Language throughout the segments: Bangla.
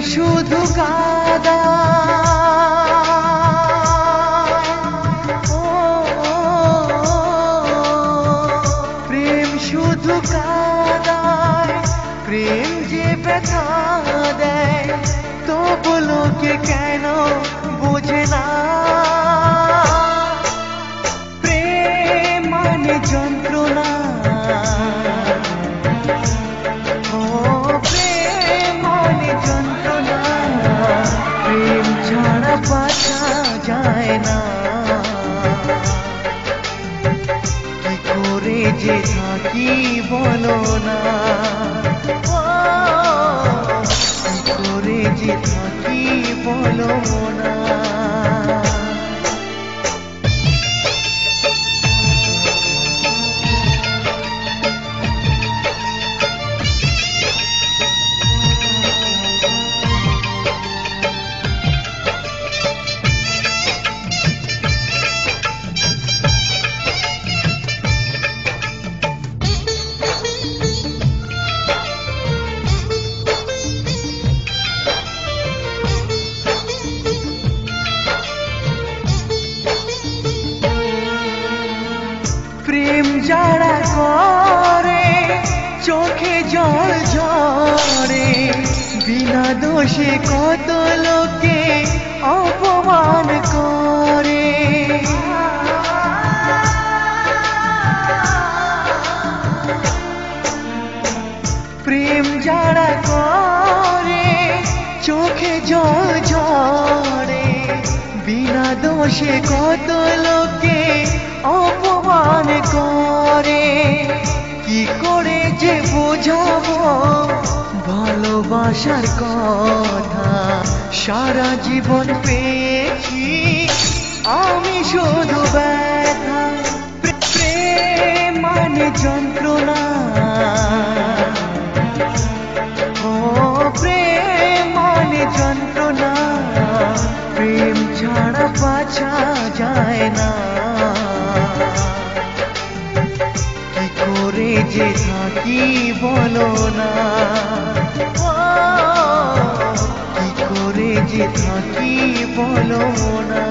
শুধু কাদা প্রেম শুধু কাদায় প্রেম যে ব্যথা দেয় তবু লোকে কেন বোঝে না প্রেম মানে যন্ত্রণা প্রেম মানে যন্ত্রণা প্রেম ছাড়া বাঁচা যায় না কি করে যে থাকি বলো না কি করে যে থাকি বলো না প্রেম যারা করে চোখে জল ঝরে বিনা দোষে কত লোকে অপমান করে প্রেম যারা করে চোখে জল ঝরে বিনা দোষে কত লোকে অপমান করে কি করে যে বোঝাবো ভালোবাসার কথা সারা জীবন পেয়েছি আমি শুধু ব্যথা প্রেম মানে যন্ত্রণা প্রেম মানে যন্ত্রণা প্রেম ছাড়া বাঁচা যায় না কি করে যে থাকি বলো না কি করে যে থাকি বলো না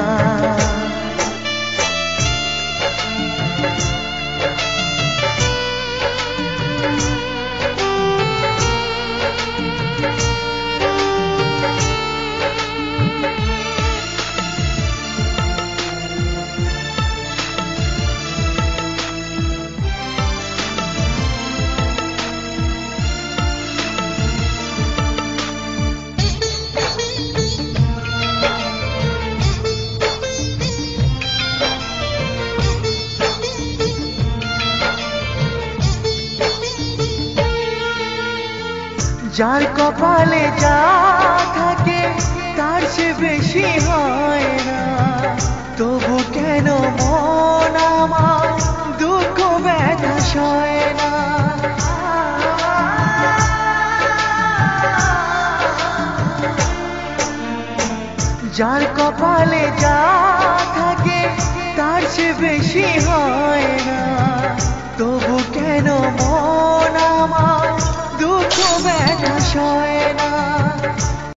যার কপালে যা থাকে তার সে বেশি হয় না তবু কেন মন আমার দুঃখ ব্যথা সয় না যার কপালে যা থাকে তার সে বেশি হয় না তবু কেন মন আমার দুঃখ ব্যথা সয় না